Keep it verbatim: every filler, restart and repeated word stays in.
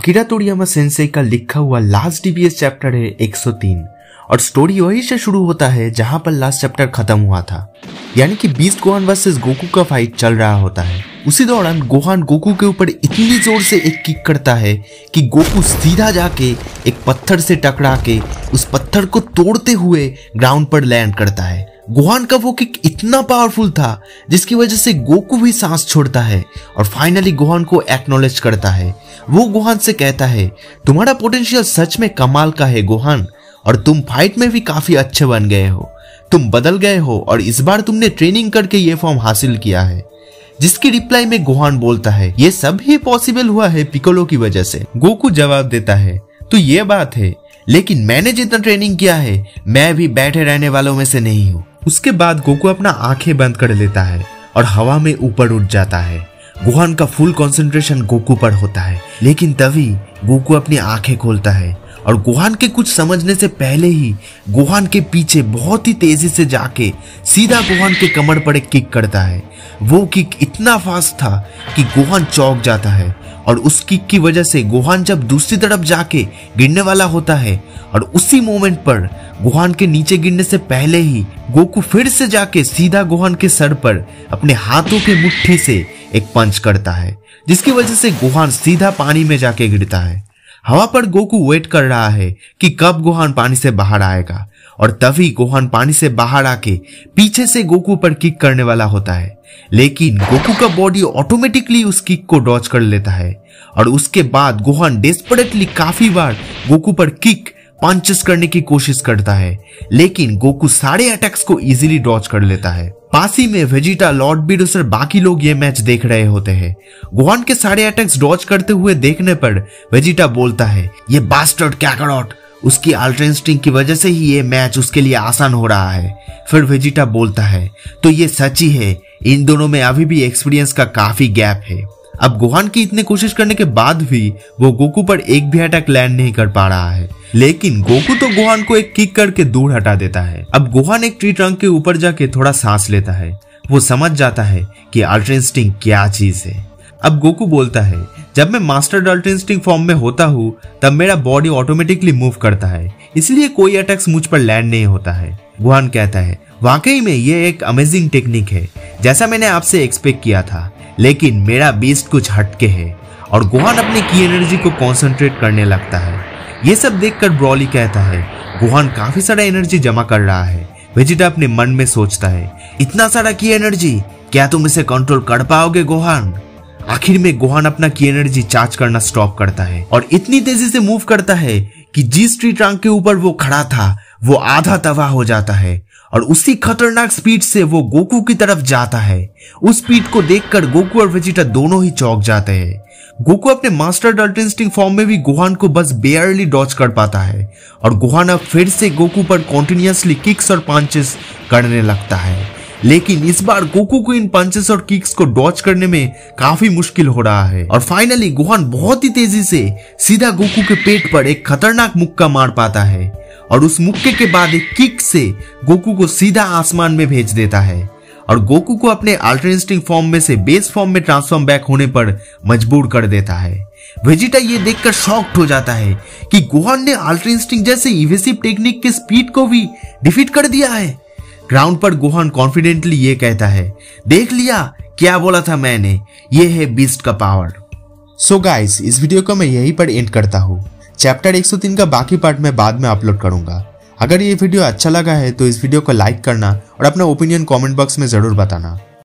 Akira तोरियामा Sensei का लिखा हुआ लास्ट डीबीएस चैप्टर है एक सौ तीन और स्टोरी वहीं से शुरू होता है जहां पर लास्ट चैप्टर खत्म हुआ था, यानी कि बीस्ट गोहान वर्सेस गोकू का फाइट चल रहा होता है। उसी दौरान गोहान गोकू के ऊपर इतनी जोर से एक किक करता है कि गोकू सीधा जाके एक पत्थर से टकरा के उस पत्थर को तोड़ते हुए ग्राउंड पर लैंड करता है। गोहान का वो किक इतना पावरफुल था जिसकी वजह से गोकू भी सांस छोड़ता है और फाइनली गोहान को एक्नॉलेज करता है। वो गोहान से कहता है, तुम्हारा पोटेंशियल सच में कमाल का है गोहान, और तुम फाइट में भी काफी अच्छे बन गए हो, तुम बदल गए हो और इस बार तुमने ट्रेनिंग करके ये फॉर्म हासिल किया है। जिसकी रिप्लाई में गोहान बोलता है, ये सब ही पॉसिबल हुआ है पिकोलो की वजह से। गोकू जवाब देता है, तो ये बात है, लेकिन मैंने जितना ट्रेनिंग किया है मैं भी बैठे रहने वालों में से नहीं हूँ। उसके बाद गोकू अपना आंखें बंद कर लेता है और हवा में ऊपर उठ जाता है। गोहान का फुल कंसंट्रेशन गोकू पर होता है, लेकिन तभी गोकू अपनी आंखें खोलता है और गोहान के कुछ समझने से पहले ही गोहान के पीछे बहुत ही तेजी से जाके सीधा गोहान के कमर पर एक किक करता है। वो किक इतना फास्ट था कि गोहान चौंक जाता है और उस किक की वजह से गोहान जब दूसरी तरफ जाके गिरने वाला होता है और उसी मोमेंट पर गोहान के नीचे गिरने से पहले ही गोकू फिर से जाके सीधा गोहान के सर पर अपने हाथों के मुट्ठी से एक पंच करता है, जिसकी वजह से गोहान सीधा पानी में जाके गिरता है। हवा पर गोकू वेट कर रहा है कि कब गोहान पानी से बाहर आएगा और तभी गोहान पानी से बाहर आके पीछे से गोकू पर किक करने वाला होता है, लेकिन गोकू का बॉडी ऑटोमेटिकली उस किक को डॉज कर लेता है और उसके बाद गोहान डेस्परेटली काफी बार गोकू पर किक पंचेस करने की कोशिश करता है, लेकिन गोकू सारे अटैक्स को इजीली डॉज कर लेता है। पास ही में वेजिटा, लॉर्ड बीडोस और बाकी लोग ये मैच देख रहे होते हैं। गोहान के सारे अटैक्स डॉज करते हुए देखने पर वेजिटा बोलता है, ये बास्टर्ड काकारोट, उसकी अल्ट्रा इंस्टिंक्ट की वजह से ही ये मैच उसके लिए आसान हो रहा है। फिर वेजिटा बोलता है, तो ये सच ही है, इन दोनों में अभी भी एक्सपीरियंस का काफी गैप है। अब गोहान की इतने कोशिश करने के बाद भी वो गोकू पर एक भी अटैक लैंड नहीं कर पा रहा है, लेकिन गोकू तो गोहान को एक किक करके दूर हटा देता है। अब गोहान एक ट्री ट्रंक के ऊपर जाके थोड़ा सांस लेता है। वो समझ जाता है कि अल्ट्रा इंस्टिंक्ट क्या चीज है। अब गोकू बोलता है, जब मैं मास्टर्ड अल्ट्रा इंस्टिंक्ट फॉर्म में होता हूँ तब मेरा बॉडी ऑटोमेटिकली मूव करता है, इसलिए कोई अटैक्स मुझ पर लैंड नहीं होता है। गोहान कहता है, वाकई में ये एक अमेजिंग टेक्निक है, जैसा मैंने आपसे एक्सपेक्ट किया था, लेकिन मेरा बीस्ट कुछ हटके है। और गोहान अपनी की एनर्जी को कंसंट्रेट करने लगता है। ये सब देखकर ब्रॉली कहता है, गोहान काफी सारा एनर्जी जमा कर रहा है। वेजिटा अपने मन में सोचता है, इतना सारा की एनर्जी, क्या तुम इसे कंट्रोल कर पाओगे गोहान? आखिर में गोहान अपना की एनर्जी चार्ज करना स्टॉप करता है और इतनी तेजी से मूव करता है कि जिस ट्री ट्रंक के ऊपर वो खड़ा था वो आधा तबाह हो जाता है और उसी खतरनाक स्पीड से वो गोकू की तरफ जाता है। उस स्पीड को देखकर गोकू और वेजिटा दोनों ही चौंक जाते हैं। गोकू अपने मास्टर अल्ट्रा इंस्टिंक्ट फॉर्म में भी गोहान को बस बेयरली डॉज कर पाता है और गोहान अब फिर से गोकू पर कॉन्टिन्यूअसली किक्स और पंचेस करने लगता है, लेकिन इस बार गोकू को इन पंचेस और किक्स को डॉज करने में काफी मुश्किल हो रहा है और फाइनली गोहान बहुत ही तेजी से सीधा गोकू के पेट पर एक खतरनाक मुक्का मार पाता है और उस मुक्के के बाद एक किक से गोकू को सीधा आसमान में भेज देता है और गोकू को अपने अल्ट्रा इंस्टिंक्ट फॉर्म में से बेस फॉर्म में ट्रांसफॉर्म बैक होने पर मजबूर कर देता है। वेजिटा ये देखकर शॉक्ड हो जाता है कि गोहान ने अल्ट्रा इंस्टिंक्ट जैसे इवेसिव टेक्निक के स्पीड को भी डिफीट कर दिया है। ग्राउंड पर गोहान कॉन्फिडेंटली ये कहता है, देख लिया, क्या बोला था मैंने, ये है बीस्ट का पावर। सो गाइस, इस वीडियो को मैं यहीं पर एंड करता हूँ। चैप्टर एक सौ तीन का बाकी पार्ट मैं बाद में अपलोड करूंगा। अगर ये वीडियो अच्छा लगा है तो इस वीडियो को लाइक करना और अपना ओपिनियन कमेंट बॉक्स में जरूर बताना।